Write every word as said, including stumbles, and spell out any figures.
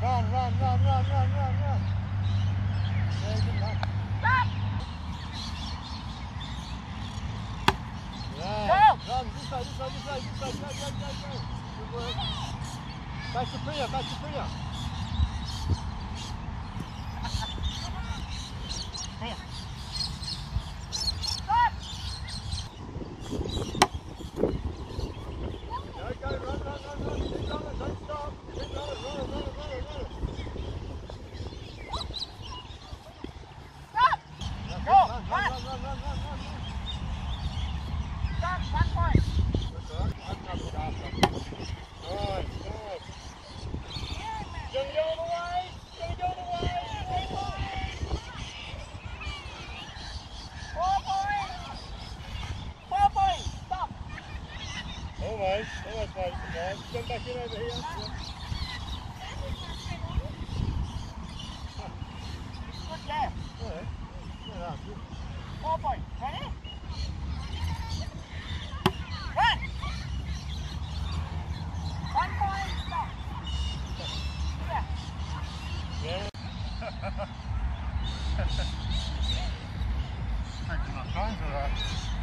Run, run, run, run, run, run, run. Yeah, good luck. Stop! Yeah. Go! Run, this way, this way, this way, this way. Go, go, go, go. Good work. Back to Priya, back to Priya. There. Stop! Go, go, run, run, run, run. Keep running, don't stop. Keep running, run, run, run, run, run. Stop! Yeah, Go, run, run, run. run, run, run, run, run. Stop, one point. That's all right. Open up the after. Nice, nice. Gonna go all the way. Gonna go all the way. Four points. Four points. Stop. Almost, almost made it to five. Come back in over here. Good game. Yeah. Yeah, that's good. Four points. Ready? Run. One point. Stop. Yeah. Yeah. Taking my time for that.